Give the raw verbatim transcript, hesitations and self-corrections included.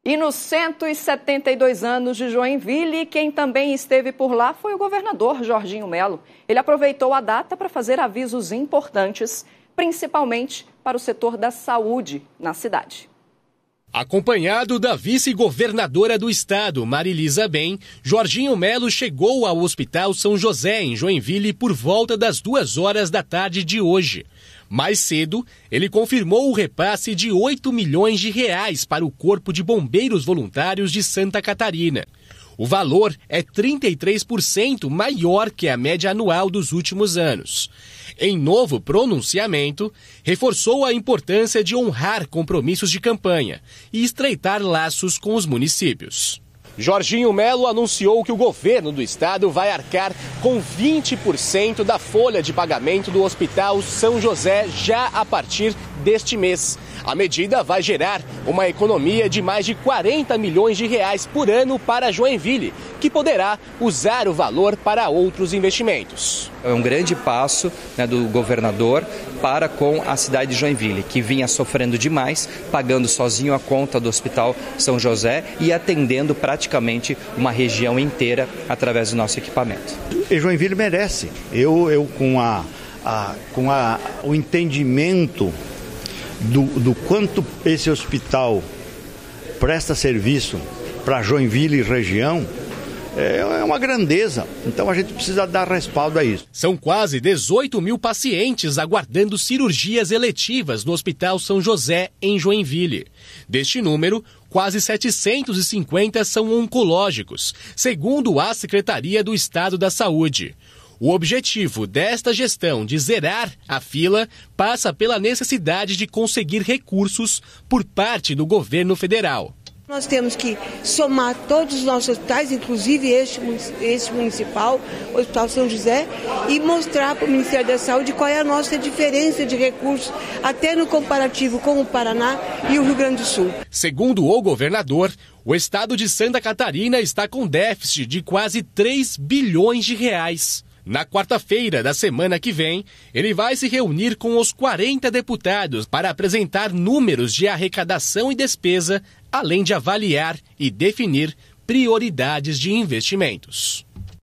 E nos cento e setenta e dois anos de Joinville, quem também esteve por lá foi o governador Jorginho Melo. Ele aproveitou a data para fazer avisos importantes, principalmente para o setor da saúde na cidade. Acompanhado da vice-governadora do estado, Marilisa Bem, Jorginho Melo chegou ao Hospital São José, em Joinville, por volta das duas horas da tarde de hoje. Mais cedo, ele confirmou o repasse de oito milhões de reais para o Corpo de Bombeiros Voluntários de Santa Catarina. O valor é trinta e três por cento maior que a média anual dos últimos anos. Em novo pronunciamento, reforçou a importância de honrar compromissos de campanha e estreitar laços com os municípios. Jorginho Melo anunciou que o governo do estado vai arcar com vinte por cento da folha de pagamento do Hospital São José já a partir deste mês. A medida vai gerar uma economia de mais de quarenta milhões de reais por ano para Joinville, que poderá usar o valor para outros investimentos. É um grande passo, né, do governador para com a cidade de Joinville, que vinha sofrendo demais, pagando sozinho a conta do Hospital São José e atendendo praticamente uma região inteira através do nosso equipamento. E Joinville merece. Eu, eu com, a, a, com a, o entendimento do, do quanto esse hospital presta serviço para Joinville e região, é uma grandeza, então a gente precisa dar respaldo a isso. São quase dezoito mil pacientes aguardando cirurgias eletivas no Hospital São José, em Joinville. Deste número, quase setecentos e cinquenta são oncológicos, segundo a Secretaria do Estado da Saúde. O objetivo desta gestão de zerar a fila passa pela necessidade de conseguir recursos por parte do governo federal. Nós temos que somar todos os nossos hospitais, inclusive este, este municipal, o Hospital São José, e mostrar para o Ministério da Saúde qual é a nossa diferença de recursos, até no comparativo com o Paraná e o Rio Grande do Sul. Segundo o governador, o estado de Santa Catarina está com déficit de quase três bilhões de reais. Na quarta-feira da semana que vem, ele vai se reunir com os quarenta deputados para apresentar números de arrecadação e despesa, além de avaliar e definir prioridades de investimentos.